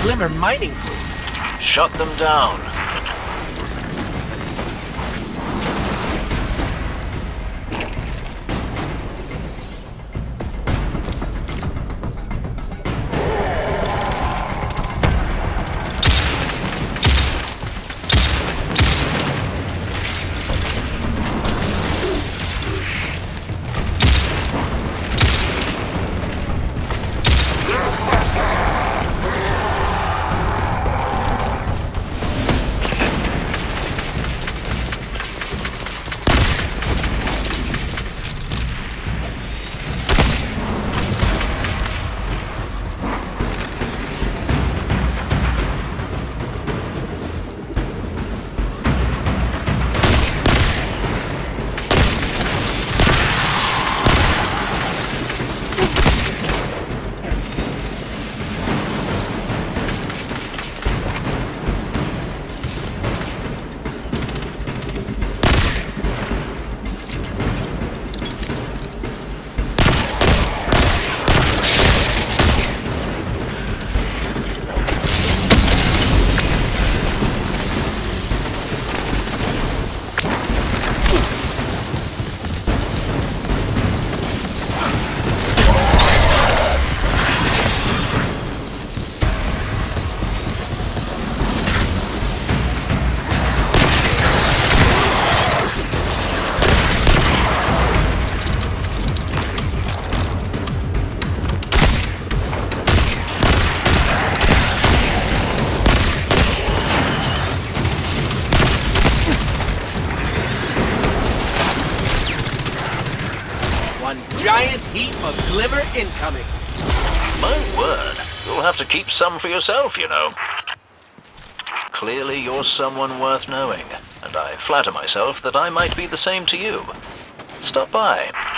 Glimmer mining crew. Shut them down. Giant heap of Glimmer incoming. My word, you'll have to keep some for yourself, you know. Clearly you're someone worth knowing, and I flatter myself that I might be the same to you. Stop by.